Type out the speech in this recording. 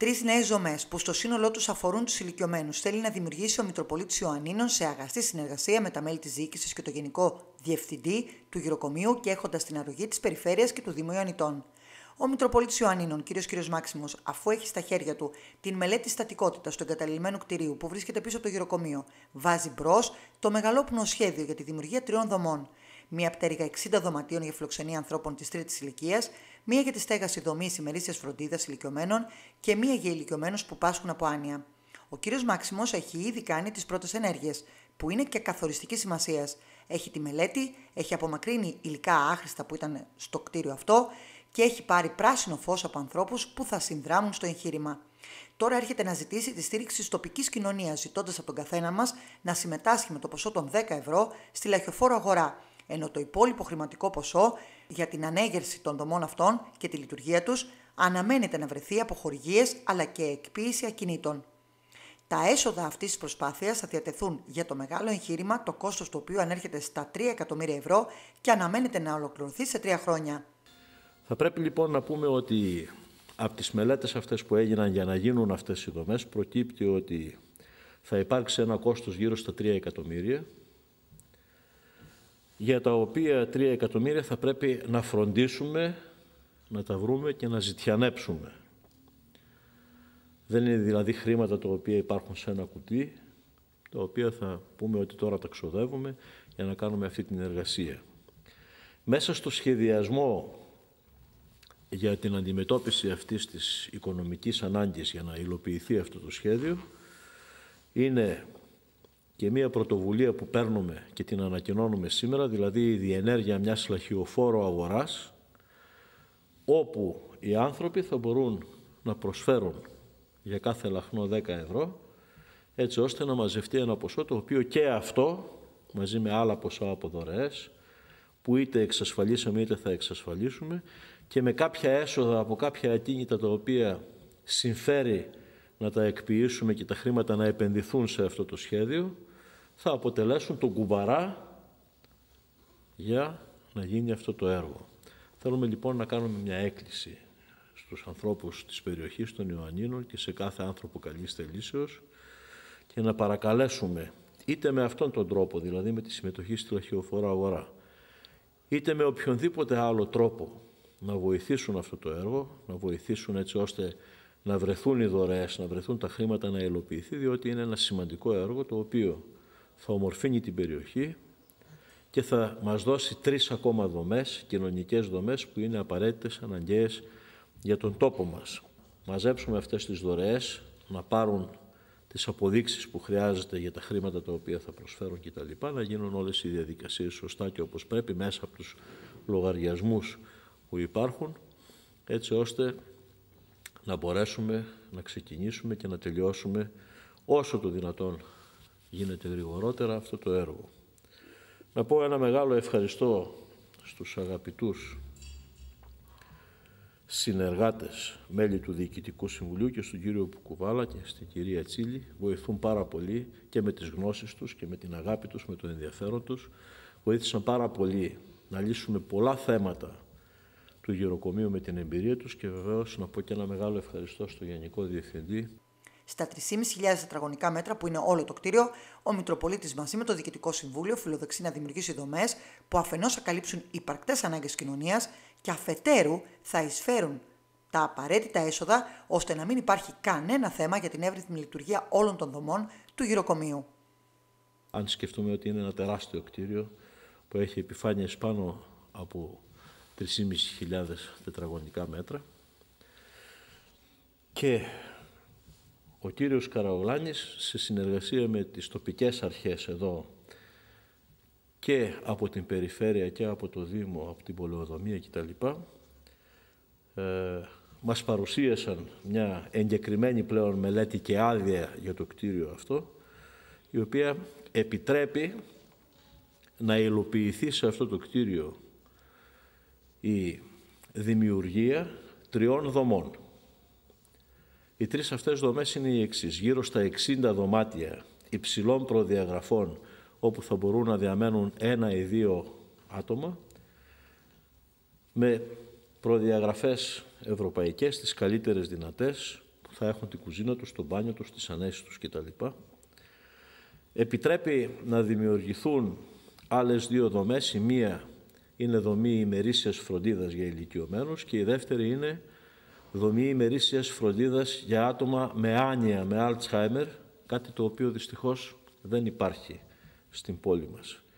Τρεις νέες δομές που στο σύνολό τους αφορούν τους ηλικιωμένους θέλει να δημιουργήσει ο Μητροπολίτης Ιωαννίνων σε αγαστή συνεργασία με τα μέλη της διοίκησης και το Γενικό Διευθυντή του Γυροκομείου και έχοντας την αρρωγή της Περιφέρειας και του Δήμου Ιωαννητών. Ο Μητροπολίτης Ιωαννίνων, κ. Μάξιμος, αφού έχει στα χέρια του την μελέτη στατικότητας του εγκαταλειμμένου κτηρίου που βρίσκεται πίσω από το Γυροκομείο, βάζει μπρος το μεγαλόπνοο σχέδιο για τη δημιουργία 3 δομών. Μία πτέρυγα 60 δωματίων για φιλοξενία ανθρώπων της τρίτης ηλικίας, μία για τη στέγαση δομής ημερήσιας φροντίδας ηλικιωμένων και μία για ηλικιωμένους που πάσχουν από άνοια. Ο κ. Μάξιμος έχει ήδη κάνει τις πρώτες ενέργειες, που είναι και καθοριστικής σημασίας. Έχει τη μελέτη, έχει απομακρύνει υλικά άχρηστα που ήταν στο κτίριο αυτό και έχει πάρει πράσινο φως από ανθρώπους που θα συνδράμουν στο εγχείρημα. Τώρα έρχεται να ζητήσει τη στήριξη της τοπικής κοινωνίας, ζητώντας από τον καθένα μας να συμμετάσχει με το ποσό των 10 ευρώ στη λαχιοφόρο αγορά, ενώ το υπόλοιπο χρηματικό ποσό για την ανέγερση των δομών αυτών και τη λειτουργία τους αναμένεται να βρεθεί από χορηγίες αλλά και εκποίηση ακινήτων. Τα έσοδα αυτής της προσπάθειας θα διατεθούν για το μεγάλο εγχείρημα, το κόστος του οποίου ανέρχεται στα 3 εκατομμύρια ευρώ και αναμένεται να ολοκληρωθεί σε 3 χρόνια. Θα πρέπει λοιπόν να πούμε ότι από τις μελέτες αυτές που έγιναν για να γίνουν αυτές οι δομές προκύπτει ότι θα υπάρξει ένα κόστος γύρω στα 3 εκατομμύρια, για τα οποία 3 εκατομμύρια θα πρέπει να φροντίσουμε, να τα βρούμε και να ζητιανέψουμε. Δεν είναι δηλαδή χρήματα τα οποία υπάρχουν σε ένα κουτί, τα οποία θα πούμε ότι τώρα τα ξοδεύουμε για να κάνουμε αυτή την εργασία. Μέσα στο σχεδιασμό για την αντιμετώπιση αυτής της οικονομικής ανάγκης για να υλοποιηθεί αυτό το σχέδιο είναι και μία πρωτοβουλία που παίρνουμε και την ανακοινώνουμε σήμερα, δηλαδή η διενέργεια μιας λαχιοφόρο αγοράς, όπου οι άνθρωποι θα μπορούν να προσφέρουν για κάθε λαχνό 10 ευρώ, έτσι ώστε να μαζευτεί ένα ποσό το οποίο και αυτό, μαζί με άλλα ποσά από δωρεές, που είτε εξασφαλίσαμε είτε θα εξασφαλίσουμε, και με κάποια έσοδα από κάποια ακίνητα τα οποία συμφέρει να τα εκποιήσουμε και τα χρήματα να επενδυθούν σε αυτό το σχέδιο, θα αποτελέσουν τον κουβαρά για να γίνει αυτό το έργο. Θέλουμε λοιπόν να κάνουμε μια έκκληση στους ανθρώπους της περιοχής των Ιωαννίνων και σε κάθε άνθρωπο καλής θελήσεως και να παρακαλέσουμε είτε με αυτόν τον τρόπο, δηλαδή με τη συμμετοχή στη λαχιοφόρο αγορά, είτε με οποιονδήποτε άλλο τρόπο να βοηθήσουν αυτό το έργο, να βοηθήσουν έτσι ώστε να βρεθούν οι δωρεές, να βρεθούν τα χρήματα να υλοποιηθεί, διότι είναι ένα σημαντικό έργο το οποίο θα ομορφύνει την περιοχή και θα μας δώσει 3 ακόμα δομές, κοινωνικές δομές που είναι απαραίτητες, αναγκαίες για τον τόπο μας. Μαζέψουμε αυτές τις δωρεές, να πάρουν τις αποδείξεις που χρειάζεται για τα χρήματα τα οποία θα προσφέρουν κτλ. Να γίνουν όλες οι διαδικασίες σωστά και όπως πρέπει μέσα από τους λογαριασμούς που υπάρχουν, έτσι ώστε να μπορέσουμε να ξεκινήσουμε και να τελειώσουμε όσο το δυνατόν γίνεται γρηγορότερα αυτό το έργο. Να πω ένα μεγάλο ευχαριστώ στους αγαπητούς συνεργάτες, μέλη του Διοικητικού Συμβουλίου και στον κύριο Κουβάλα και στην κυρία Τσίλη. Βοηθούν πάρα πολύ και με τις γνώσεις τους και με την αγάπη τους, με το ενδιαφέρον τους. Βοήθησαν πάρα πολύ να λύσουμε πολλά θέματα του Γυροκομείου με την εμπειρία τους και βεβαίως να πω και ένα μεγάλο ευχαριστώ στο Γενικό Διευθυντή. Στα 3.500 τετραγωνικά μέτρα που είναι όλο το κτίριο, ο Μητροπολίτης μαζί με το Διοικητικό Συμβούλιο φιλοδοξεί να δημιουργήσει δομές που αφενός θα καλύψουν υπαρκτές ανάγκες κοινωνίας και αφετέρου θα εισφέρουν τα απαραίτητα έσοδα ώστε να μην υπάρχει κανένα θέμα για την εύρυθμη λειτουργία όλων των δομών του Γυροκομείου. Αν σκεφτούμε ότι είναι ένα τεράστιο κτίριο που έχει επιφάνειες πάνω από 3.500 τετραγωνικά μέτρα και ο κύριος Καραολάνης σε συνεργασία με τις τοπικές αρχές εδώ και από την περιφέρεια και από το Δήμο, από την πολεοδομία κτλ. Μας παρουσίασαν μια εγκεκριμένη πλέον μελέτη και άδεια για το κτίριο αυτό, η οποία επιτρέπει να υλοποιηθεί σε αυτό το κτίριο η δημιουργία 3 δομών. Οι 3 αυτές δομές είναι οι εξής: γύρω στα 60 δωμάτια υψηλών προδιαγραφών, όπου θα μπορούν να διαμένουν 1 ή 2 άτομα, με προδιαγραφές ευρωπαϊκές, τις καλύτερες δυνατές, που θα έχουν την κουζίνα τους, το μπάνιο τους, τις ανέσεις τους κτλ. Επιτρέπει να δημιουργηθούν άλλες δύο δομές. Η μία είναι δομή ημερήσιας φροντίδας για ηλικιωμένους και η δεύτερη είναι δομή ημερήσιας φροντίδας για άτομα με άνοια, με Alzheimer, κάτι το οποίο δυστυχώς δεν υπάρχει στην πόλη μας.